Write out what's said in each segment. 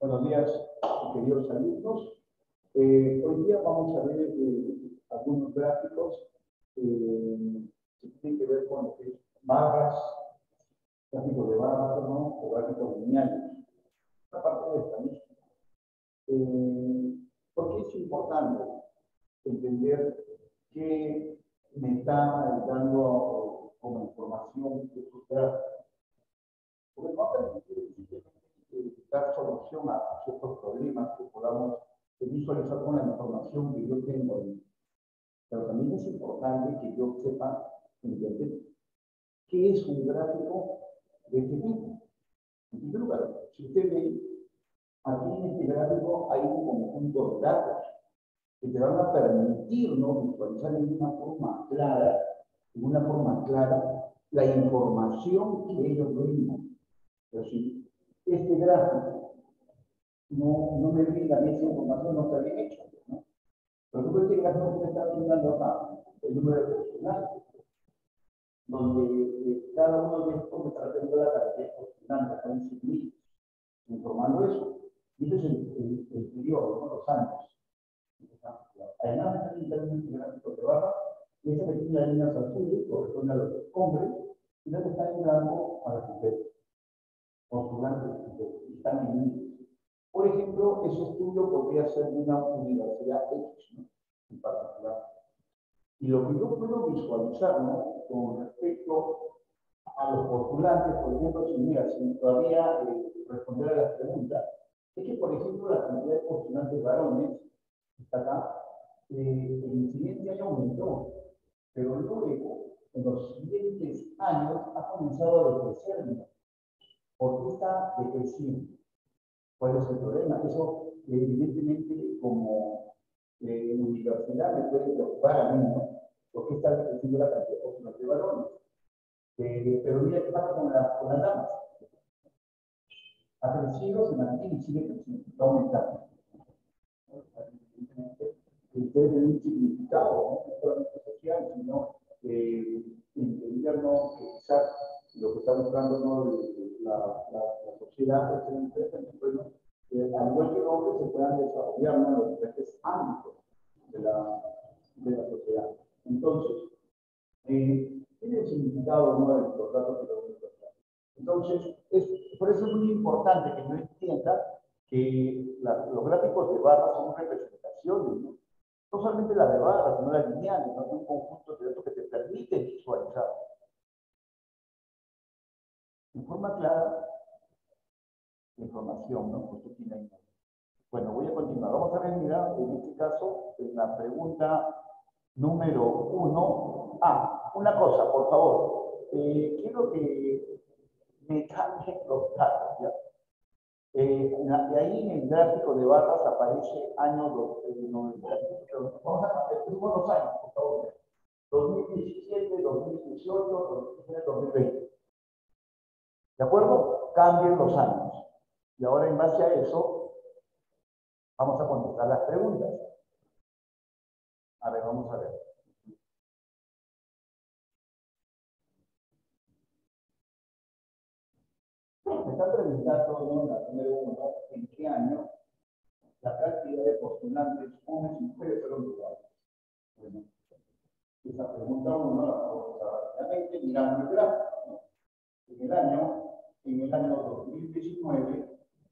Buenos días, queridos alumnos. Hoy día vamos a ver algunos gráficos que tienen que ver con lo que es barras, gráficos de barras, ¿no? O gráficos lineales. Esta parte de estadística. ¿Por qué es importante entender qué me está dando como información estos gráficos? Porque no permite dar solución a ciertos problemas que podamos visualizar con la información que yo tengo ahí. Pero también es importante que yo sepa entender qué es un gráfico de este tipo. En primer lugar, si usted ve, aquí en este gráfico hay un conjunto de datos que te van a permitir, ¿no?, visualizar en una forma clara, la información que ellos brindan. Pero si este gráfico no me brinda esa información, no está bien hecho, ¿no? Por ejemplo, este gráfico que me está brindando acá, el número de postulantes, donde cada uno de estos me está teniendo la cantidad de postulantes, están en 100.000, informando eso. Y ese es el periodo, ¿no?, los años. Además, están indicando un gráfico de barra, y esa pequeña línea azules corresponde a los hombres, y la que está en blanco a las mujeres. Postulantes que están en índice. Por ejemplo, ese estudio podría ser de una universidad X, ¿no?, en particular. Y lo que yo puedo visualizar, ¿no?, con respecto a los postulantes, por ejemplo, si todavía responder a las preguntas, es que, por ejemplo, la cantidad de postulantes varones está acá, en el siguiente año aumentó, pero luego, en los siguientes años, ha comenzado a decrecer, ¿no? ¿Por qué está decreciendo? ¿Cuál es el problema? Eso, evidentemente, como universidad, me puede preocupar a mí, ¿no? ¿Por qué está decreciendo la cantidad de postulantes de varones? Pero mira qué pasa con las damas. Ha crecido, se mantiene y sigue creciendo, está aumentando. Evidentemente, ustedes tienen un significado, ¿no?, no solamente social, sino entendernos que quizás lo que está buscando, ¿no?, la sociedad, al igual que los hombres, se puedan desarrollar, ¿no?, en los diferentes ámbitos de la sociedad. Entonces, tiene el significado, ¿no?, de los datos que lo voy a encontrar. Entonces, por eso es muy importante que yo entienda que los gráficos de barras son representaciones, ¿no? No solamente las de barras, sino las lineales, ¿no?, un conjunto de datos que te permite visualizar en forma clara la información, ¿no?, que usted tiene ahí. Bueno, voy a continuar. Vamos a ver, mira, en este caso, en la pregunta número 1. Una cosa, por favor. Quiero que me cambien los datos, ¿ya? De ahí en el gráfico de barras aparece año 90. Vamos a repetir los años, por favor. 2017, 2018, 2019, 2020. ¿De acuerdo? Cambien los años. Y ahora, en base a eso, vamos a contestar las preguntas. A ver, vamos a ver. Me están preguntando, ¿no?, la número 1, ¿en qué año la cantidad de postulantes hombres y mujeres fueron iguales? Bueno, esa pregunta 1 la podemos rápidamente mirando el gráfico, ¿no? En el año 2019,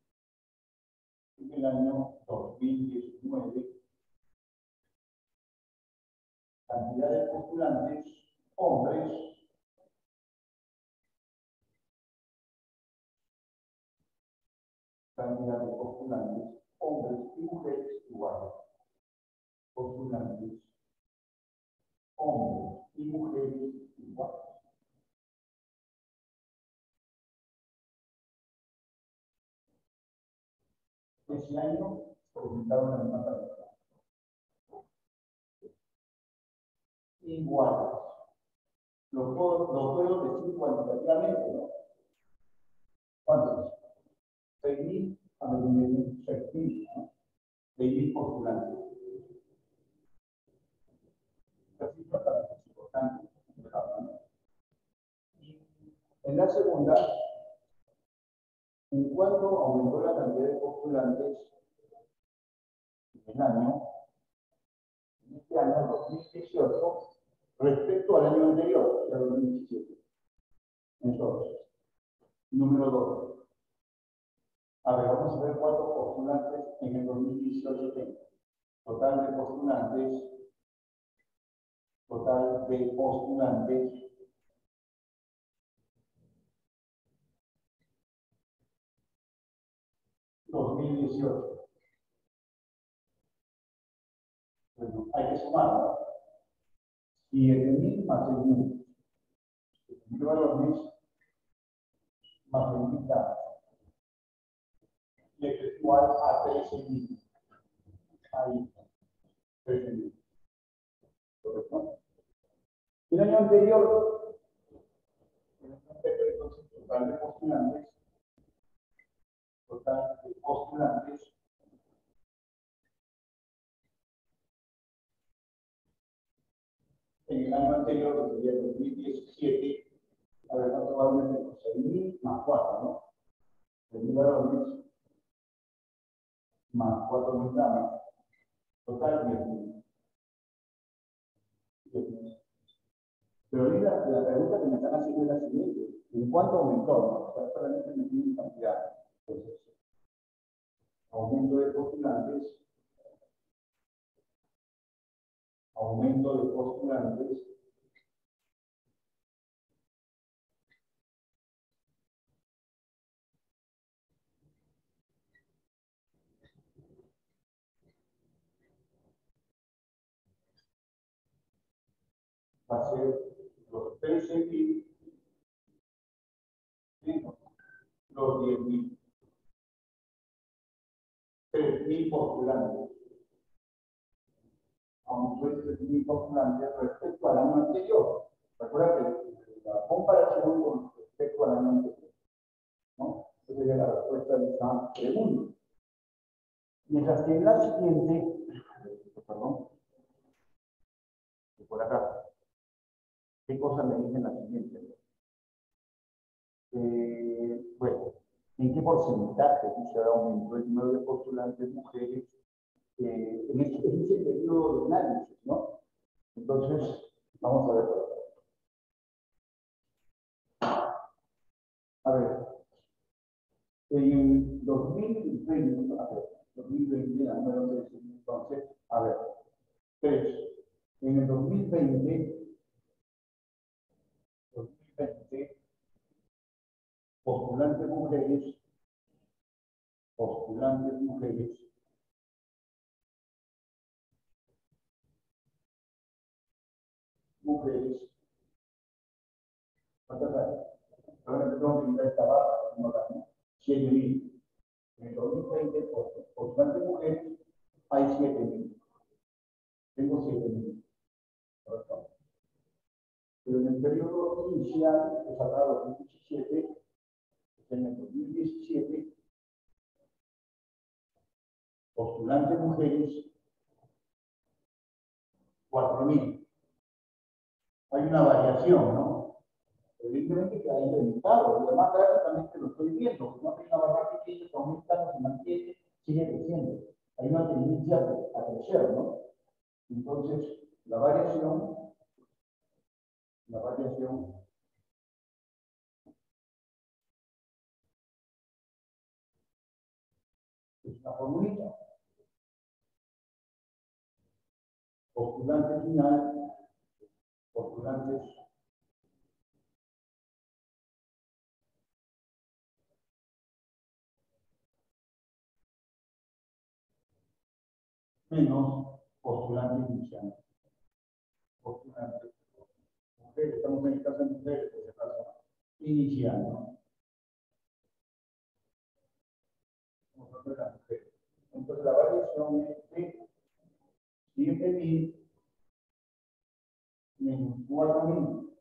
cantidad de postulantes hombres y mujeres iguales. Postulantes hombres y mujeres iguales. Ese año presentaron la misma cantidad. Iguales. Lo puedo decir cuantitativamente, ¿no? ¿Cuántos? 6.000 a 9.000, 6.000, ¿no? 6.000 postulantes. Esta cifra también es importante, ¿no? Y en la segunda, ¿en cuánto aumentó la cantidad de postulantes en el año, en este año 2018, respecto al año anterior, el 2017? Entonces, número 2. A ver, vamos a ver cuántos postulantes en el 2018 tengo. Total de postulantes, 2018. Bueno, hay que sumar, ¿no? 7.000 más 6.000. 7.000 varones más 6.000 damas. Y esto es igual a 13.000. Ahí, 13.000. ¿Correcto? El año anterior, entonces, total de postulantes, en el año anterior, que sería 2017, a ver, no probablemente 6.000 más 4, ¿no? 6.000 varones más 4.000 damas, total 10.000. Pero ahorita la pregunta que me están haciendo es la siguiente: ¿en cuánto aumentó? ¿No? O sea, solamente me piden cantidad. Entonces, aumento de postulantes, va a ser los 13.000 menos los 10.000. 3.000 postulantes. Aumentó de 3.000 postulantes respecto al año anterior. Recuerda que la comparación con respecto al año anterior, ¿no? Esa sería la respuesta de esta pregunta. Mientras que en la siguiente, perdón, por acá, ¿qué cosa me dice en la siguiente? Bueno, ¿en qué porcentaje se aumentó el número de postulantes mujeres en ese periodo de análisis, ¿no? Entonces, vamos a ver por acá. A ver, en 2020, a ver, 2020, la número 3, entonces, a ver, 3. En el 2020, postulantes mujeres, ¿cuántas hay? Ahora tengo que mirar esta barra, no la 7.000. En el 2020, postulantes mujeres, hay 7.000. Tengo 7.000. ¿Correcto? Pero en el periodo inicial, que es acá 2017, en el 2017, postulantes mujeres, 4.000. Hay una variación, ¿no? Evidentemente que ha incrementado, y además gráficamente lo estoy viendo, no hay una barra pequeña que aumenta, se mantiene, sigue creciendo. Hay una tendencia a crecer, ¿no? Entonces, la variación es una formulita. Postulante final, postulantes menos postulantes iniciales. Postulantes mujeres, estamos en el caso de mujeres, por si acaso, inicial, ¿no? Vamos a ver las mujeres. Entonces, la variación es de 7.000 menos 4.000.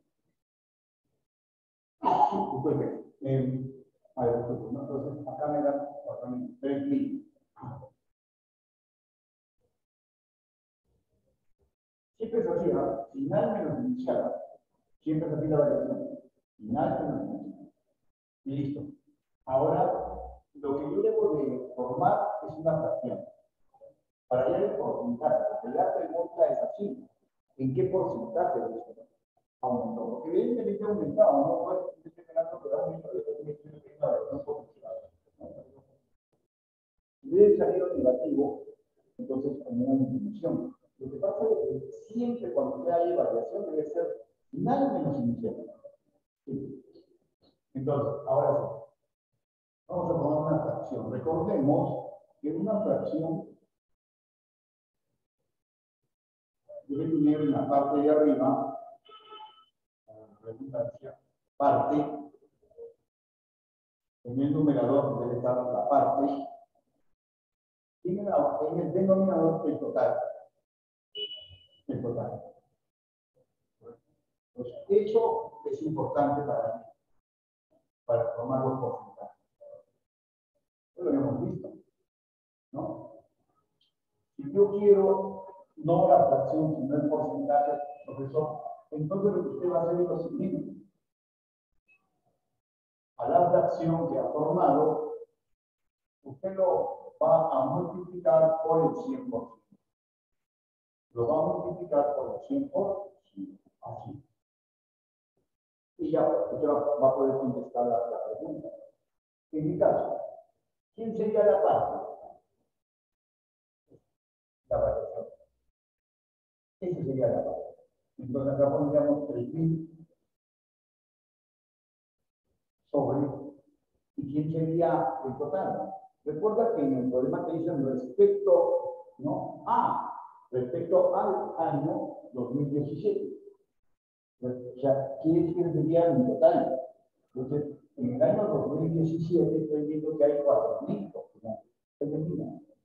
Disculpe, a ver, ¿no? Entonces, acá me dan 4.000, 3.000. Siempre es así, ¿no? Final menos inicial. Siempre es así la variación. Final menos inicial. Y listo. Ahora, lo que yo debo de formar es una fracción. Para hallar el porcentaje, porque la pregunta es así, ¿en qué porcentaje de esto aumentó? Porque evidentemente ha aumentado, no puede ser esperando que aumente, pero tiene que una versión positiva. Si hubiera salido negativo, entonces hay una disminución. Lo que pasa es que siempre cuando hay variación debe ser nada menos inicial. Sí. Entonces, ahora sí, vamos a tomar una fracción. Recordemos que una fracción debe tener en la parte de arriba, redundancia, parte, en el numerador debe estar la parte, y en el denominador el total. El total. Pues eso es importante para formar los porcentajes. Eso lo habíamos visto, ¿no? Si yo quiero no la fracción, sino el porcentaje, profesor, entonces lo que usted va a hacer es lo siguiente. A la fracción que ha formado, usted lo va a multiplicar por el 100%. Lo va a multiplicar por el 100%, así. Y ya usted va a poder contestar la pregunta. En mi caso, ¿quién sería la parte? La variación. Esa sería la parte. Entonces acá pondríamos 3000 sobre, ¿y quién sería el total? Recuerda que en el problema te dicen respecto, ¿no? Respecto al año 2017. O sea, ¿quién sería el total? Entonces, en el año 2017 estoy viendo que hay 4000, ¿no? Es decir,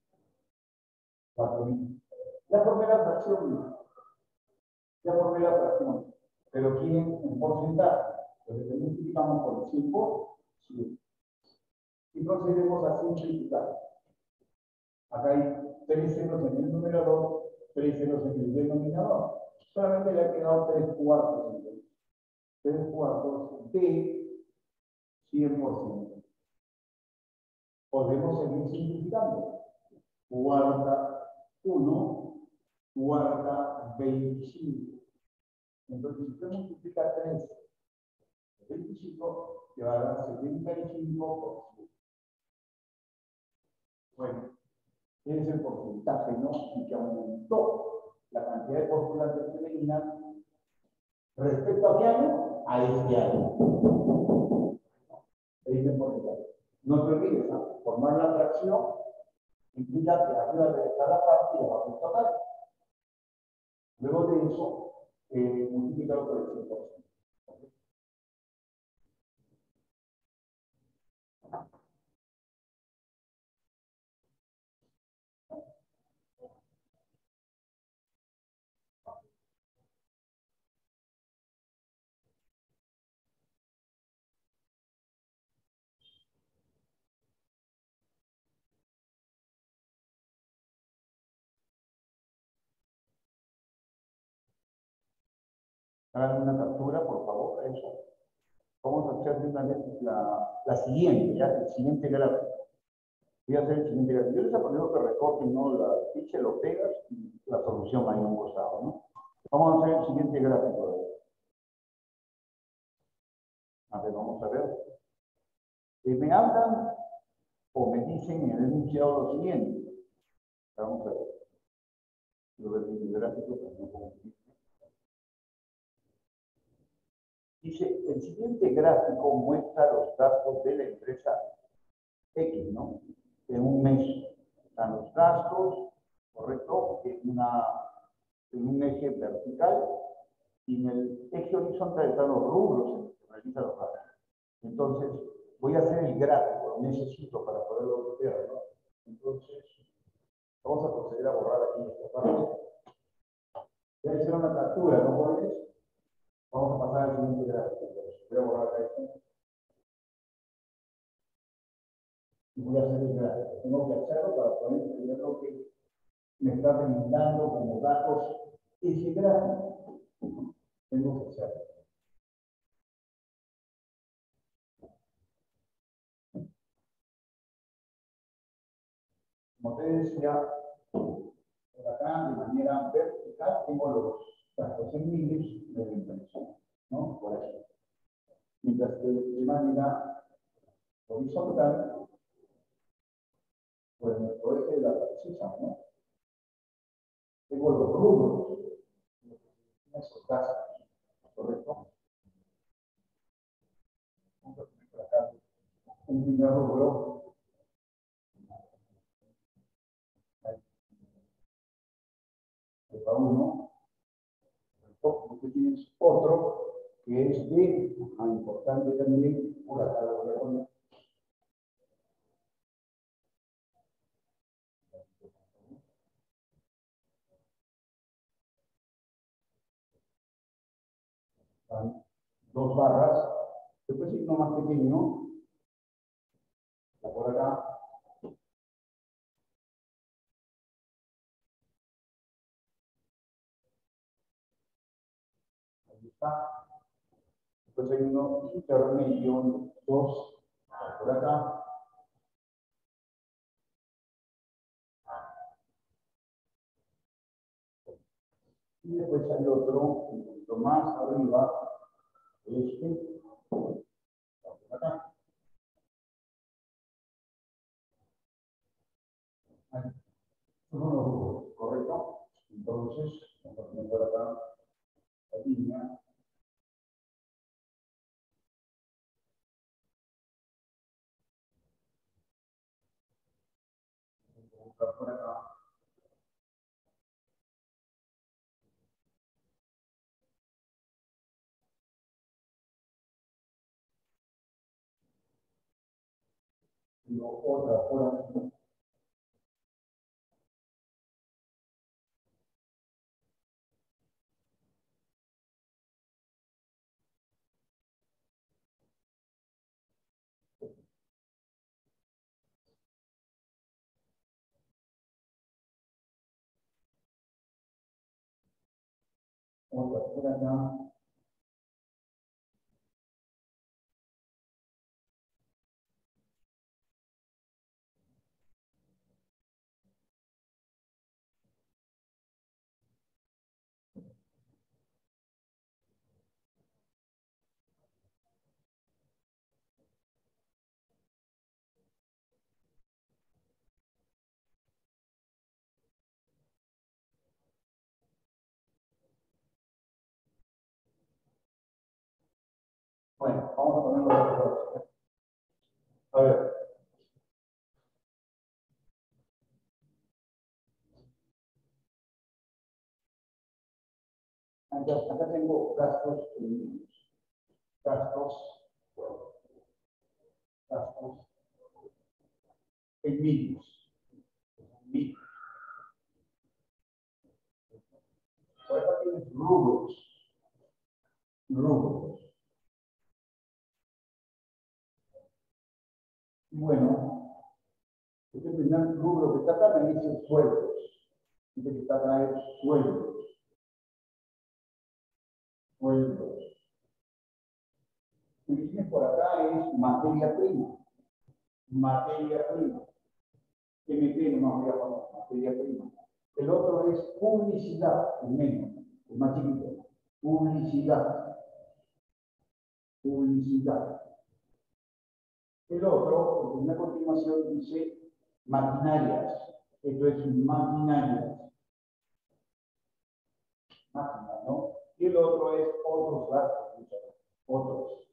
4000. Ya formé la fracción, pero ¿quién en porcentaje? Entonces, multiplicamos por el 100%. Y procedemos a simplificar. Acá hay 3 ceros en el numerador, 3 ceros en el denominador. Solamente le ha quedado 3 cuartos. 3 cuartos de 100%. Podemos seguir simplificando. Cuarta 1, cuarta 25. Entonces, si usted multiplica 3 por 25, te va a dar 75%. Bueno, ese es el porcentaje, ¿no? Y que aumentó la cantidad de postulantes femeninas respecto a qué año? A este año. Ese porcentaje. No te olvides, formar la fracción implica que arriba debe estar la parte y abajo el total. Luego de eso, multiplicarlo por el 100%. Hagan una captura, por favor, eso. Vamos a hacer de una vez la siguiente, ya, el siguiente gráfico. Voy a hacer el siguiente gráfico. Yo les aconsejo que recorten, ¿no? La ficha, lo pegas y la solución ahí a un costado, ¿no? Vamos a hacer el siguiente gráfico. A ver, vamos a ver. Me hablan o me dicen en el enunciado lo siguiente. Vamos a ver. Yo voy a ver el gráfico también. Dice, el siguiente gráfico muestra los gastos de la empresa X, ¿no? En un mes. Están los gastos, correcto, en un eje vertical, y en el eje horizontal están los rubros en los que realiza los gastos. Entonces, voy a hacer el gráfico, lo necesito para poderlo ver, ¿no? Entonces, vamos a proceder a borrar aquí esta parte. Voy a hacer una captura, ¿no, jóvenes? Vamos a pasar al siguiente gráfico. Voy a borrar esto. Y voy a hacer el gráfico. Tengo que hacerlo para poder entender lo que me está brindando como datos ese gráfico. Tengo que hacerlo. Como te decía, por acá de manera vertical tengo los gastos en miles de la impresión, ¿no? Por aquí. Mientras que de manera horizontal, pues nuestro eje de la precisa, ¿no? Tengo los rubros, esos gastos, ¿correcto? Vamos a poner por acá un primer rubro. Para uno, porque tienes otro que es de, importante también, por acá lo voy a poner. Dos barras, después hay uno más pequeño, por acá. Ahí está. Después hay uno intermedio, dos, por acá. Y después hay otro, un poquito más arriba, este, por acá. Ahí. Uno, correcto. Entonces, vamos a poner por acá la línea. Vamos a buscar por acá. Y otra por aquí. Otra por acá. Bueno, vamos a ponerlo por acá. A ver. Acá tengo gastos gastos en mínimos. Por acá tienes rubros. Y bueno, este primer rubro que está acá me dice sueldos. Este que está acá es sueldos. Y que tienes por acá es materia prima. MT no voy a poner, materia prima. El otro es publicidad, el menos, el más chiquito. Publicidad. El otro, en una continuación, dice maquinarias. Esto es máquinas, ¿no? Y el otro es otros gastos, otros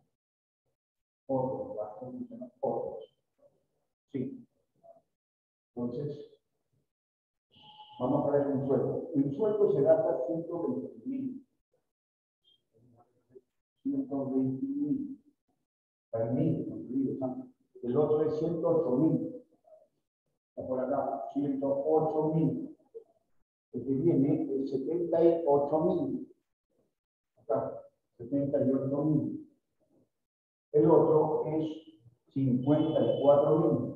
gastos, otros. Sí. Entonces, vamos a ver un sueldo. Un sueldo se gasta 120.000. 120.000. El otro es 108.000. Está por acá, 108.000. El que viene es 78.000. Acá, 78.000. El otro es 54.000.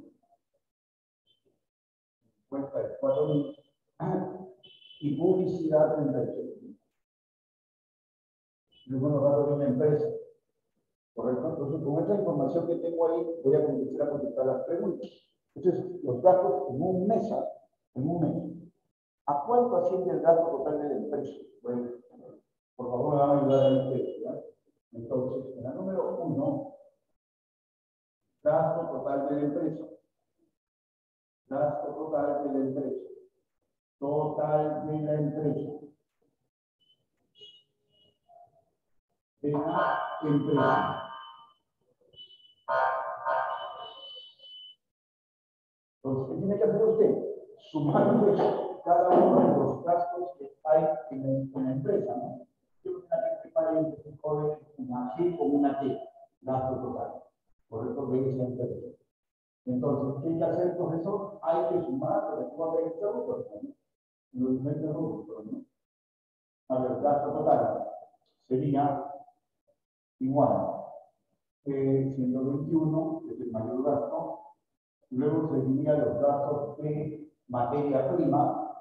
54.000. Y publicidad 36.000. Es uno datos de una empresa. ¿Correcto? Entonces, con esta información que tengo ahí, voy a comenzar a contestar las preguntas. Entonces, los gastos en un mes, ¿a cuánto asciende el gasto total de la empresa? Bueno, por favor, me van a ayudar a ustedes, ¿ya? Entonces, en la número 1, gasto total de la empresa. Gasto total de la empresa. Total de la empresa. De la empresa. Entonces, ¿qué tiene que hacer usted? Sumando eso, cada uno de los gastos que hay en la empresa, ¿no? Yo una que pague una G como una T, gasto total. Por eso ve esa empresa. Entonces, ¿qué hay que hacer, profesor? Hay que sumar, pero ¿cómo hay que hacerlo? No ¿no? A ver, gasto total sería igual 121, que es el mayor gasto. Luego seguiría los gastos de materia prima,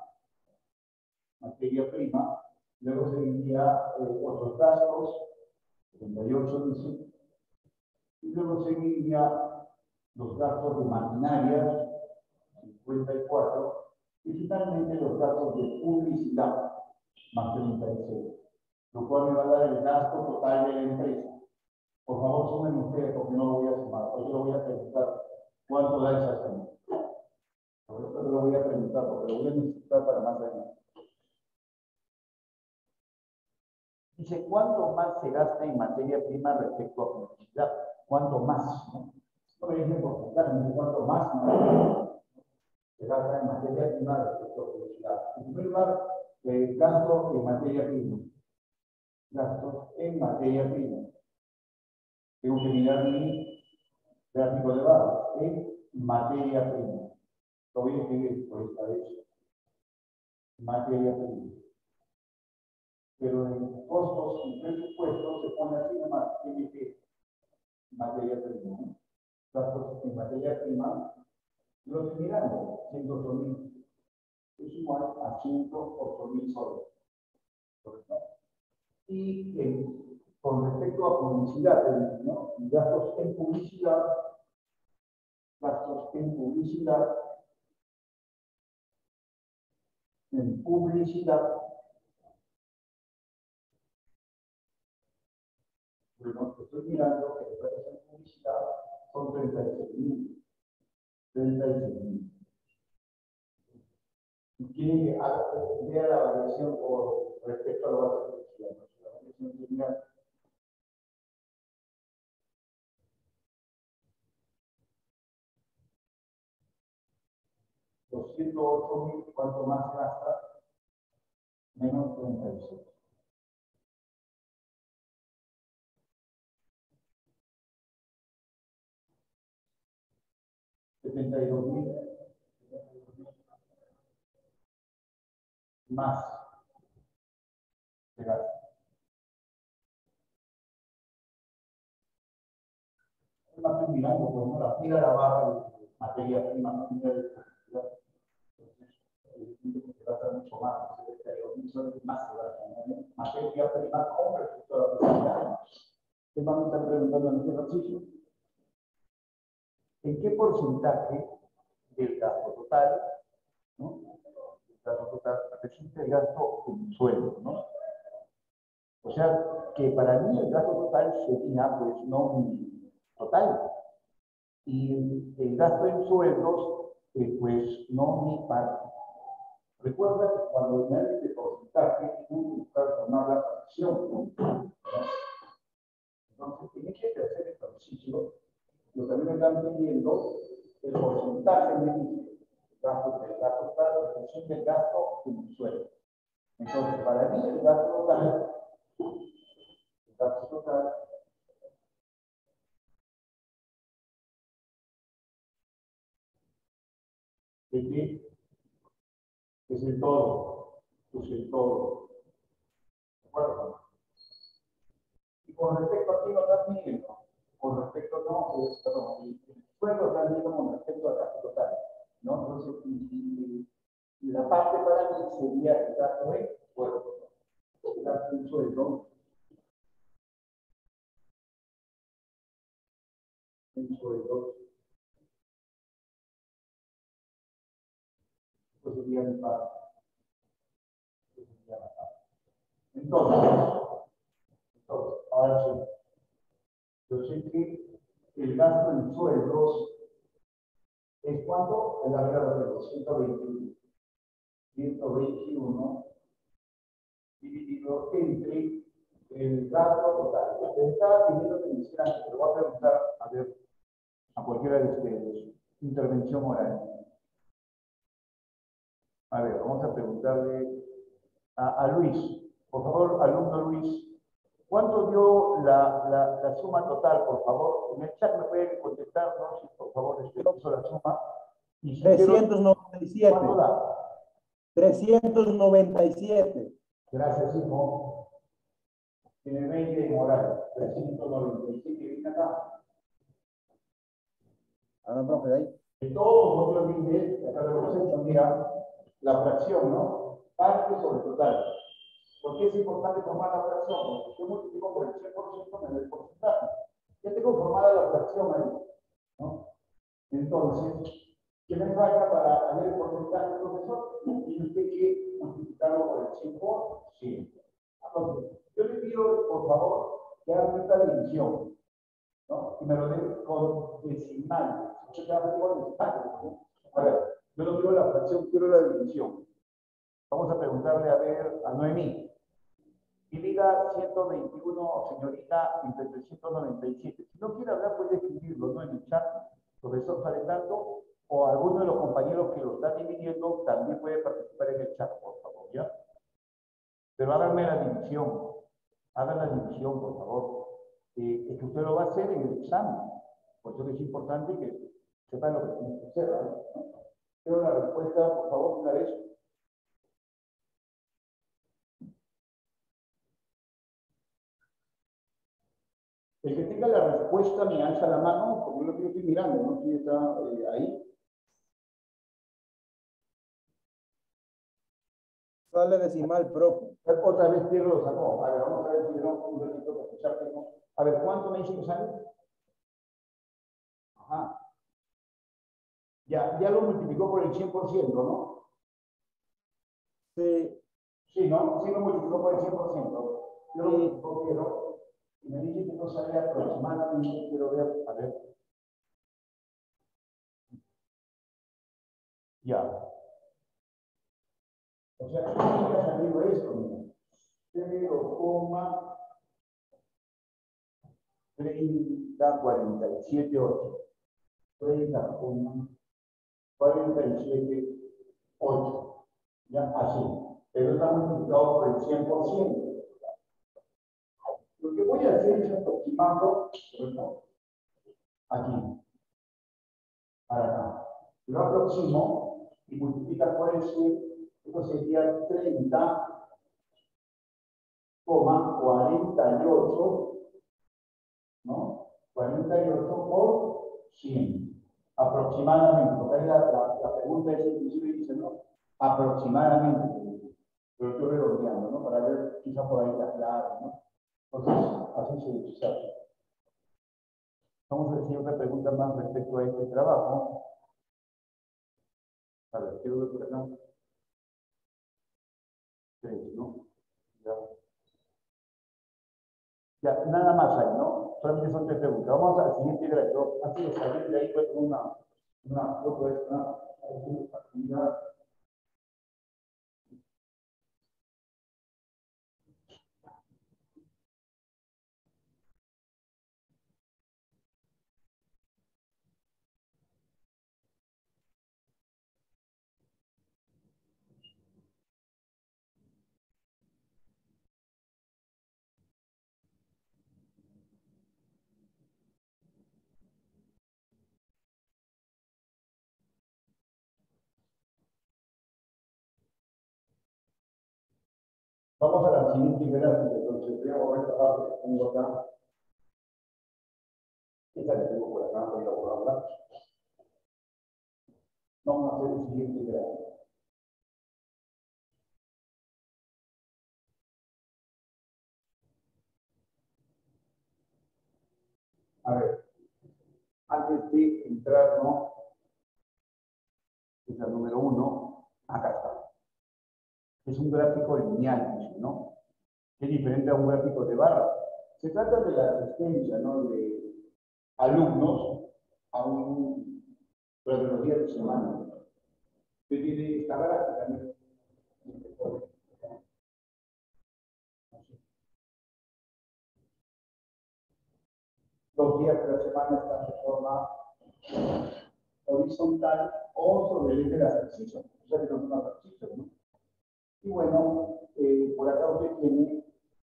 luego seguiría otros gastos, 78 dice, y luego seguiría los gastos de maquinaria, 54, y finalmente los gastos de publicidad, más 36, lo cual me va a dar el gasto total de la empresa. Por favor, sumen ustedes porque no lo voy a sumar, yo lo voy a preguntar cuánto da esa suma. Por eso lo voy a preguntar porque lo voy a necesitar para más adelante. Dice, ¿cuánto más se gasta en materia prima respecto a publicidad? ¿Cuánto más? Esto me dice por dice, ¿cuánto más se gasta en materia prima respecto a publicidad? En primer lugar, gasto en materia prima. Gastos en materia prima. Tengo que mirar mi gráfico de barra. En materia prima. Lo voy a escribir por esta vez. Materia prima. Pero en costos y presupuestos se pone así nomás, tiene que materia prima. Gastos en materia prima, lo estoy mirando, 108.000. Es igual a 108.000 soles. ¿Correcto? Y con respecto a publicidad, ¿no? Gastos en publicidad, bueno, estoy mirando que los gastos en publicidad son 36.000. 36.000. Tiene que ver la variación por respecto a los gastos de publicidad. La variación sería 208.000, cuanto más gasta, menos 36. $72.000 más se gasta. Más estoy mirando, pues no la fila la barra de materia prima, no mira de publicidad. Se gasta mucho más, 72.000 soles más se gasta. Materia prima con respecto a la publicidad. ¿Qué van a estar preguntando en este ejercicio? ¿En qué porcentaje del gasto total, ¿no? El gasto total representa el gasto en sueldo, ¿no? O sea, que para mí el gasto total sería, pues, no mi total. Y el gasto en sueldos, pues, no mi parte. Recuerda que cuando me hables de porcentaje, tengo que buscar tomar la fracción, ¿no? Entonces, tienes que hacer el ejercicio. Lo que a mí me están pidiendo, el porcentaje me dice, gasto del gasto total, la función del gasto en sueldo. Entonces, para mí el gasto total ¿de qué? Es el todo. Es el todo. ¿De acuerdo? Y con respecto a aquí no está midiendo. Con respecto no, perdón, el sueldo está midiendo con respecto al gasto total. ¿No? Entonces, la parte para mí sería el gasto en sueldo. El gasto en sueldo. En sueldo. sería mi parte. Entonces, ahora sí, yo sé que el gasto en sueldos es cuánto, en la regla de los 121 dividido entre el gasto total. Está pidiendo que me hicieran, te lo voy a preguntar, a ver, a cualquiera de ustedes, intervención oral. A ver, vamos a preguntarle a Luis, por favor, alumno Luis, ¿cuánto dio la suma total, por favor? En el chat me pueden contestar, ¿no? Si por favor hizo la suma. Y si 397. ¿Cuánto da? 397. Gracias, hijo. Tiene 20 en horario. 397 viene acá. Ah, profe, de ahí. De todos los límites, acá lo hemos hecho, mira, la fracción, ¿no? Parte sobre total. ¿Por qué es importante formar la fracción? Porque yo multiplico por el 100% en el porcentaje. Ya tengo formada la fracción ahí, ¿no? Entonces, ¿qué me falta para hacer el porcentaje, profesor? Tiene usted que multiplicarlo por el 100%. Entonces, yo le pido, por favor, que hagan esta división, ¿no? Y me lo den con decimales. Yo te hago con decimales, ¿no? A ver, yo no quiero la fracción, quiero la división. Vamos a preguntarle a ver a Noemí. Divida 121, señorita, entre 397. Si no quiere hablar, puede escribirlo, ¿no? En el chat, profesor Falentando, o alguno de los compañeros que lo están dividiendo también puede participar en el chat, por favor, ¿ya? Pero háganme la división. Hagan la división, por favor. Es que usted lo va a hacer en el examen. Por eso es importante que sepan lo que tienen que hacer, ¿no? Quiero la respuesta, por favor, una vez. El que tenga la respuesta me alza la mano, porque yo lo estoy mirando, ¿no? ¿Quién está ahí? Sale decimal, profe. Otra vez Pedro lo sacó. A ver, vamos a ver si no un ratito para escucharte, ¿no? A ver, ¿cuánto me dice que sale? Ajá. Ya lo multiplicó por el 100%, ¿no? Sí. Sí, ¿no? Sí lo multiplicó por el 100%. Yo lo multiplicó, pero y me dice que no sale aproximadamente, quiero ver, a ver. Ya. O sea, ¿qué ha salido esto? 0,3047,8. 30,47,8. Ya, así. Pero está multiplicado por el 100%. Lo que voy a hacer es aproximando, ¿no? Aquí, para acá. Lo aproximo y multiplicar por el 100, esto sería 30,48, ¿no? 48 por 100. Aproximadamente, porque ahí la pregunta es inclusive dice, ¿no? Aproximadamente, pero estoy redondeando, ¿no? Para ver, quizá por ahí está claro, ¿no? Entonces, así se hace. Vamos a decir otra pregunta más respecto a este trabajo. A ver, quiero ver por acá. 3, ¿no? Ya, nada más hay, ¿no? Solamente son 3 preguntas. Vamos al siguiente gráfico. Antes de salir de ahí, voy a poner una foto de esta actividad. Vamos a la siguiente gráfica. Entonces, voy a mover esta parte que tengo acá. Esta que tengo por acá, voy a borrarla. Vamos a hacer el siguiente gráfico. A ver, antes de entrar, ¿no? Es el número 1. Acá está. Es un gráfico lineal, ¿no? Es diferente a un gráfico de barra. Se trata de la asistencia, ¿no?, de alumnos a durante los días de semana. Usted tiene esta gráfica, ¿no? Los días de la semana están de forma horizontal o sobre el eje de las abscisas. O sea que no son las abscisas, ¿no? Y bueno, por acá usted tiene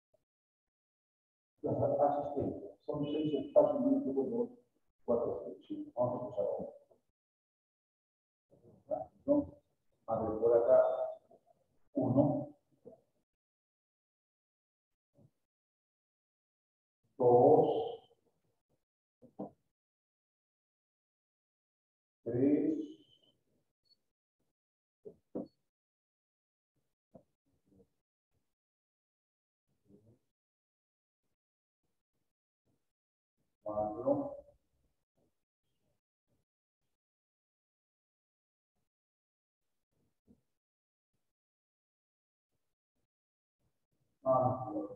las asistencias. Son 6 espacios múltiples de 4 secciones. Vamos a usar uno. A ver, por acá, 1, 2, 3, 4, 5.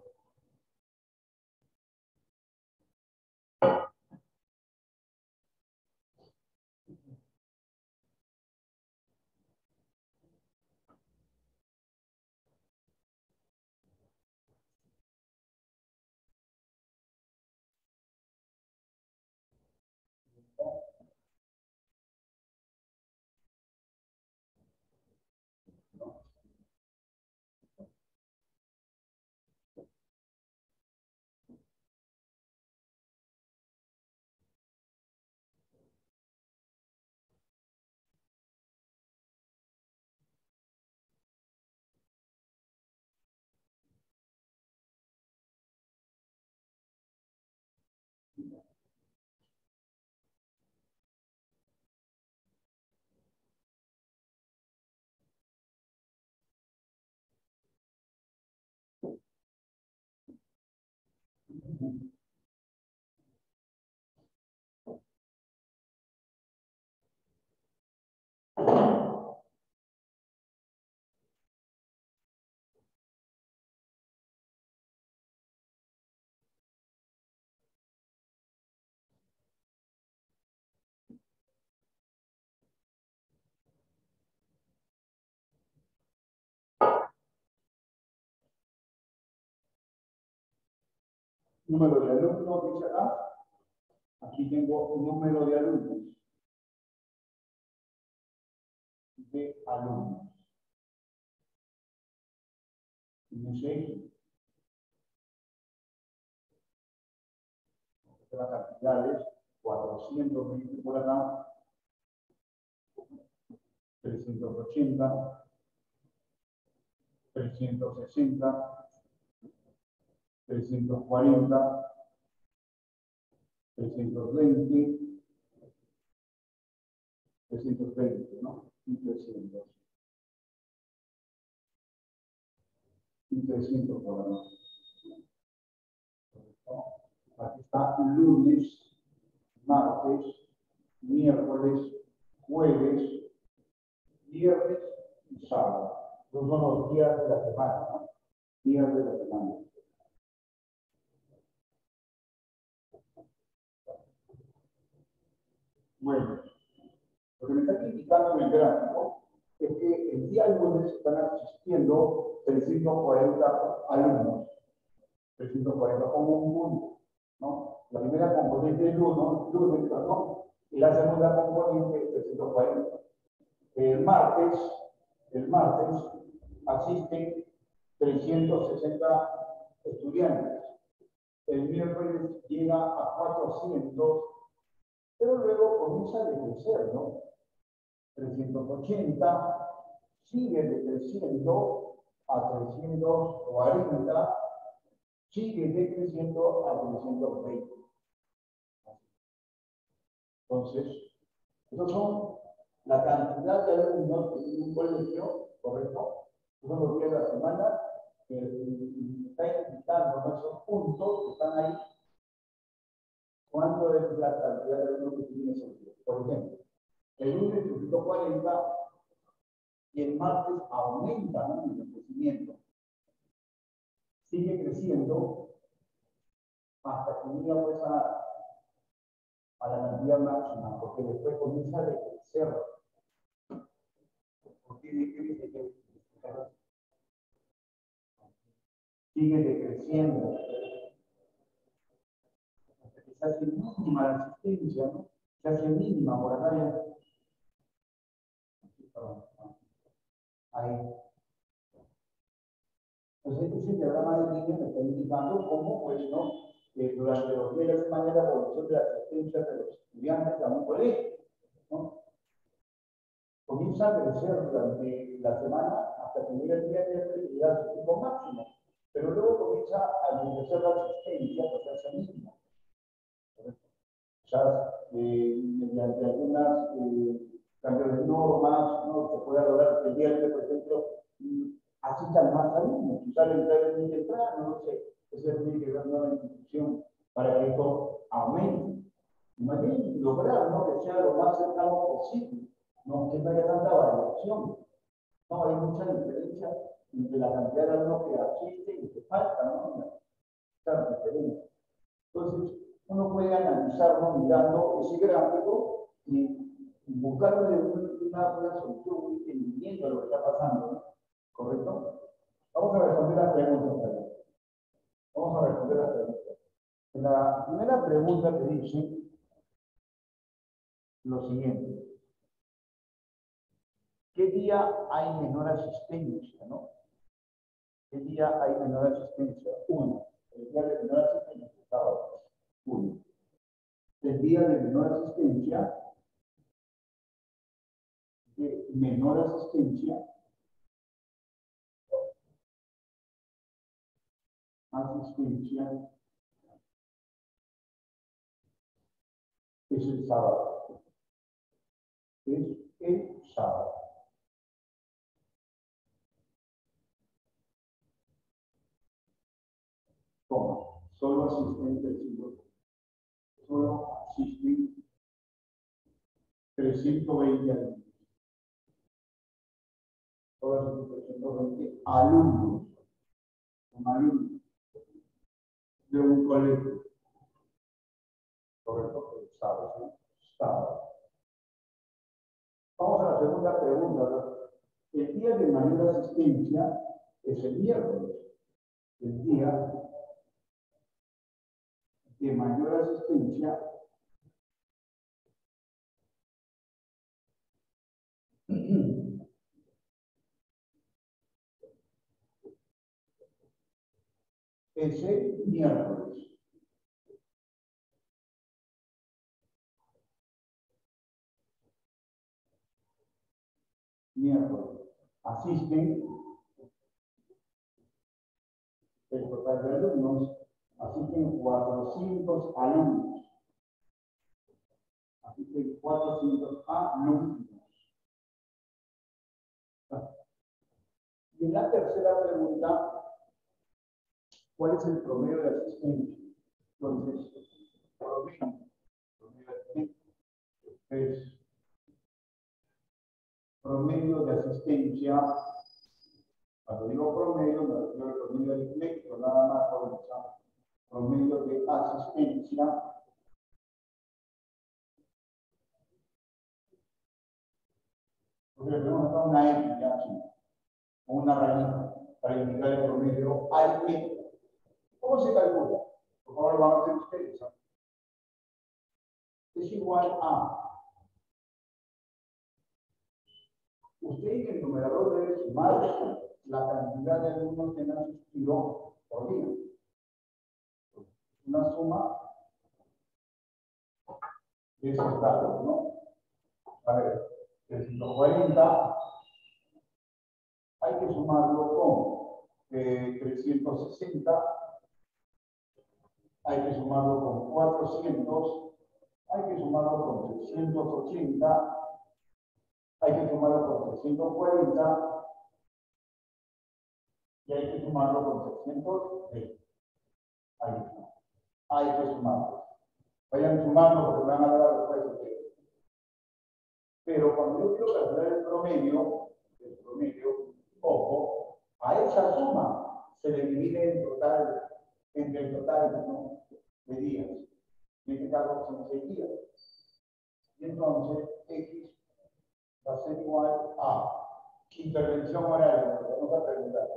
Número de alumnos, dice acá. Aquí tengo un número de alumnos. Fíjense, las cantidades, 420 por acá, 380, 360, 340, 320, 320, ¿no? Y 300. Y 300 por acá. Aquí está lunes, martes, miércoles, jueves, viernes y sábado. Esos son los días de la semana, ¿no? Días de la semana. Bueno, lo que me está indicando en el gráfico es que el día lunes están asistiendo 340 alumnos. 340 como un punto, ¿no? La primera componente es lunes, perdón, y la segunda componente es 340. El martes asisten 360 estudiantes. El miércoles llega a 400, pero luego comienza a decrecer, ¿no? 380, sigue decreciendo a 340, sigue decreciendo a 320. Entonces, esos son la cantidad de alumnos que tiene un colegio, ¿correcto? Esos los días de la semana que está indicando esos puntos que están ahí. ¿Cuánto es la cantidad de alumnos que tiene esos días? Por ejemplo, el lunes 340, y el martes aumenta, ¿no?, el crecimiento. Sigue creciendo hasta que llega pues a la cantidad máxima, porque después comienza a decrecer. Porque dice que sigue decreciendo. Hasta que se hace mínima la asistencia, ¿no? Se hace mínima por acá ya. Ahí. Entonces, este diagrama de línea me está indicando cómo, pues, ¿no?, durante los días de la semana la evolución de la asistencia de los estudiantes a un colegio, ¿no? Comienza a crecer durante la semana hasta que llega el día de llegar a su pico máximo, pero luego comienza a decrecer la asistencia hasta ese mismo. Ya mediante algunas cambios de normas, ¿no?, se puede lograr que el día de, por ejemplo, asistan más alumnos, si salen muy temprano, no sé, eso tiene que ver con una institución para que esto aumente. Imaginen lograr, ¿no?, que sea lo más cercano posible, no que no haya tanta variación. No, hay mucha diferencia entre la cantidad de alumnos que asisten y que faltan, ¿no? Mucha diferencia. Entonces, uno puede analizarlo mirando ese gráfico y buscarle una solución, un entendimiento de lo que está pasando, ¿no? ¿Correcto? Vamos a responder las preguntas también. Vamos a responder las preguntas. La primera pregunta te dice lo siguiente. ¿Qué día hay menor asistencia, no? ¿Qué día hay menor asistencia? 1. El día de menor asistencia es sábado. 1. El día de menor asistencia es el sábado. Es el sábado. ¿Cómo? Solo asisten 320 alumnos. Solo asisten 320 alumnos. Un alumno de un colegio. Correcto, el sábado, ¿sí? Sábado. Vamos a la segunda pregunta. El día de mayor asistencia es el miércoles. El día de mayor asistencia es el miércoles. Miércoles. Asisten el total de alumnos, asisten 400 alumnos. Asisten 400 alumnos. Y en la tercera pregunta, ¿cuál es el promedio de asistencia? Entonces, promedio de asistencia es promedio de asistencia. Cuando digo promedio, me refiero al promedio aritmético, nada más por promedio de asistencia. Porque tenemos acá una X, ya, sí, o una raíz para indicar el promedio aritmético. ¿Cómo se calcula? Por favor, lo van a hacer ustedes. Es igual a. Usted en el numerador debe sumar la cantidad de alumnos que han asistido por día. Una suma de esos datos, ¿no? A ver, 340 hay que sumarlo con 360, hay que sumarlo con 400, hay que sumarlo con 380, hay que sumarlo con 340 y hay que sumarlo con 320. Ahí está. Hay que sumarlo. Vayan sumando porque me van a dar la respuesta ustedes. Pero cuando yo quiero calcular el promedio promedio, ojo, a esa suma se le divide entre el total, ¿no?, de días. En este caso son 6 días. Y entonces X va a ser igual a intervención horaria. Vamos a preguntar.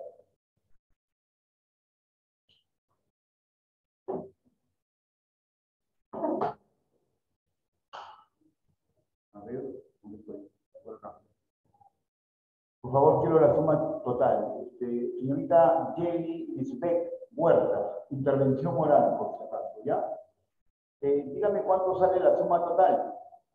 A ver, ¿dónde estoy? Por acá. Por favor, quiero la suma total. Señorita Jenny Lisbeth Huertas, intervención oral, por si acaso, ¿ya? Dígame cuánto sale la suma total.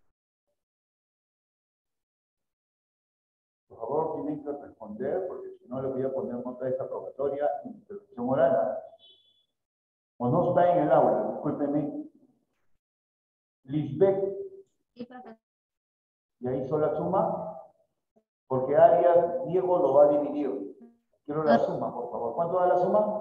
Por favor, tienen que responder, porque si no, le voy a poner contra esta probatoria intervención oral. O no está en el aula, discúlpeme. Lisbeth. ¿Ya hizo la suma? Porque Arias, Diego lo va a dividir. Quiero la suma, por favor. ¿Cuánto da la suma?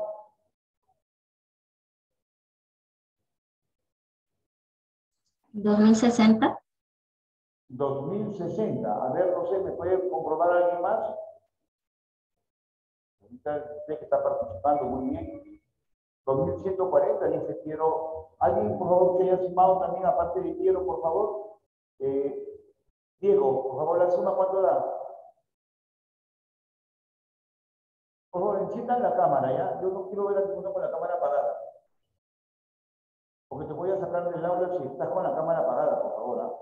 ¿2060? 2060. A ver, no sé, ¿me puede comprobar alguien más? Usted que está participando muy bien. 2140, dice Piero. ¿Alguien, por favor, que haya sumado también, aparte de Piero, por favor? Diego, por favor, la suma, ¿cuánto da? Por favor, enciendan la cámara, ¿ya? Yo no quiero ver a ninguno con la cámara apagada. Porque te voy a sacar del aula si estás con la cámara apagada, por favor, ¿ah?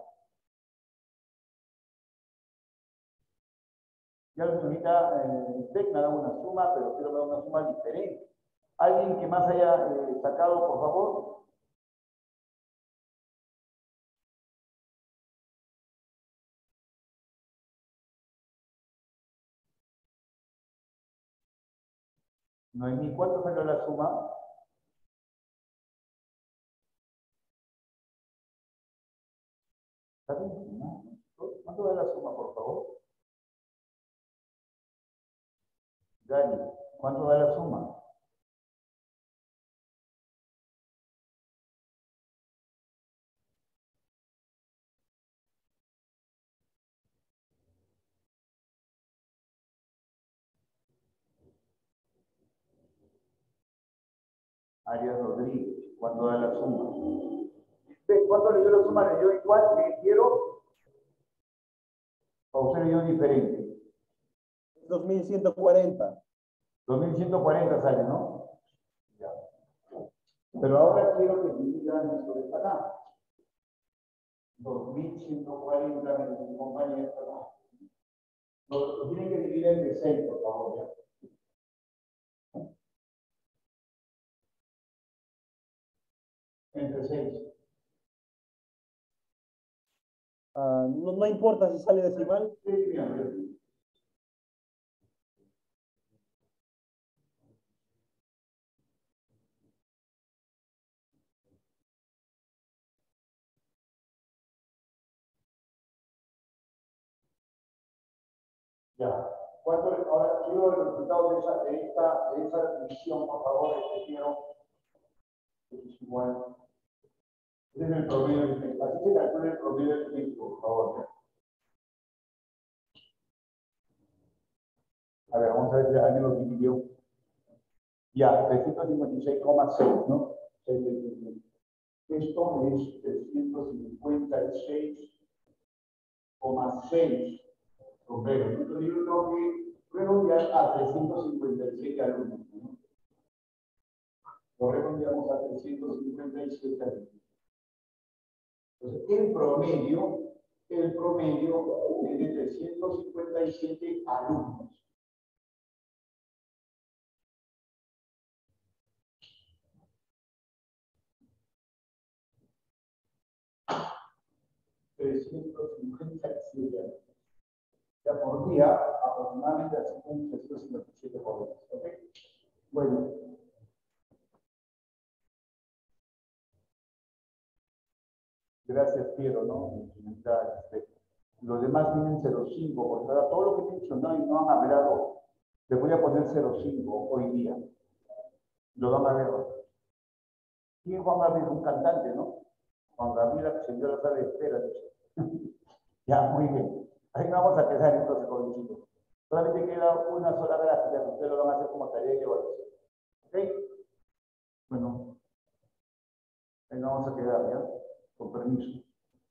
Ya la señorita Beck me ha dado una suma, pero quiero ver una suma diferente. ¿Alguien que más haya sacado, por favor? Noemí, ¿cuánto salió la suma? ¿Está bien? ¿No? ¿Cuánto da la suma, por favor? Dani, ¿cuánto da la suma? Arias Rodríguez, ¿cuánto da la suma? ¿Cuánto le dio la suma? ¿Le dio igual? ¿Le quiero? ¿O usted le dio diferente? 2140. 2140 sale, ¿no? Ya. Pero ahora quiero que me digan esto de acá. 2140 menos mi compañero. Lo tienen que dividir entre 6, por favor, ¿ya? Entre 6. No importa si sale decimal. Sí, mira. Ya. Ahora quiero el resultado de esa división, por favor, quiero. Es igual. Ese es el promedio del tiempo. Así se calcula el promedio del tiempo, por favor. A ver, vamos a ver si alguien lo dividió. Ya, 356,6, ¿no? Esto es 356,6 sombrero. Entonces yo tengo que redondear a 357 alumnos, ¿no? Lo redondeamos a 357 alumnos. Entonces, el promedio es de 357 alumnos. Ya por día, aproximadamente así con 357 jóvenes. ¿Ok? Bueno. Gracias, Piero, ¿no? Los demás tienen 0,5, porque ahora todo lo que he mencionado y no han hablado, les voy a poner 0,5 hoy día. Lo van a ver hoy. ¿Quién es Juan Gabriel? Un cantante, ¿no? Juan Gabriel ascendió a la sala de espera. Ya, muy bien. Ahí vamos a quedar entonces con el chico. Solamente queda una sola gráfica que ustedes lo van a hacer como tarea de evaluación. ¿Ok? Bueno, ahí nos vamos a quedar, ¿ya? Con permiso.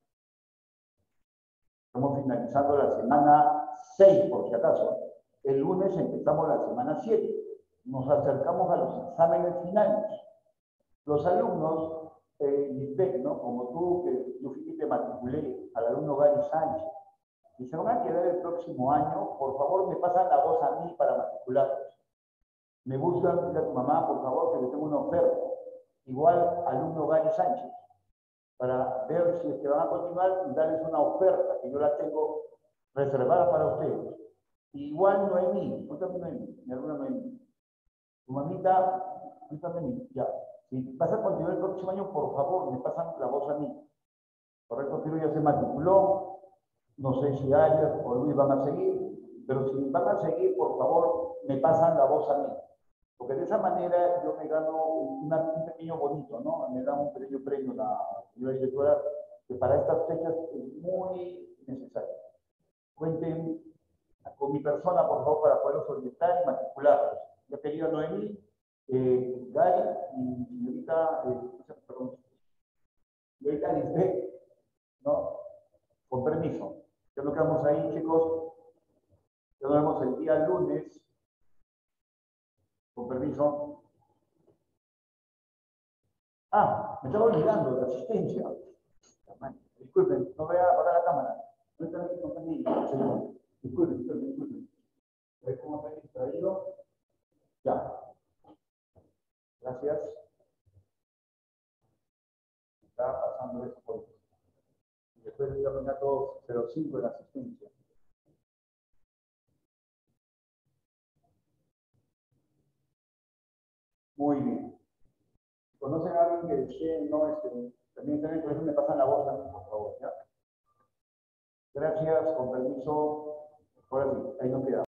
Estamos finalizando la semana 6, por si acaso. El lunes empezamos la semana 7. Nos acercamos a los exámenes finales. Los alumnos, ¿no? Como tú, que yo fui que te matriculé, al alumno Gary Sánchez, si se van a quedar el próximo año, por favor me pasan la voz a mí para matricularlos. Me buscan, dile a tu mamá, por favor, que le tengo una oferta. Igual, alumno Gary Sánchez, para ver si es que van a continuar y darles una oferta, que yo la tengo reservada para ustedes. Igual Noemí, mi alumna Noemí. Tu mamita, ya. Si vas a continuar el próximo año, por favor, me pasan la voz a mí. Correcto, Tiro ya se matriculó. No sé si Arias o Luis van a seguir, pero si van a seguir, por favor, me pasan la voz a mí. Porque de esa manera yo me gano un pequeño bonito, ¿no? Me da un pequeño premio la señora directora, que para estas fechas es muy necesario. Cuenten con mi persona, por favor, para poderlos orientar y matricularlos. Ya querida Noemí, Gary y señorita, señorita Lisbeth, ¿no? Con permiso. Ya nos quedamos ahí, chicos. Ya nos vemos el día lunes. Con permiso. Ah, me estaba olvidando de asistencia. Disculpen, no voy a apagar la cámara. No están aquí, señor. Disculpen. ¿Ves cómo está distraído? Ya. Gracias. Está pasando eso por aquí. Y después le voy a poner todos 05 en la asistencia. Muy bien. ¿Conocen a alguien que desee no también está en el colegio? Me pasan la voz a mí, por favor, ¿ya? Gracias, con permiso. Ahora sí, ahí nos quedamos.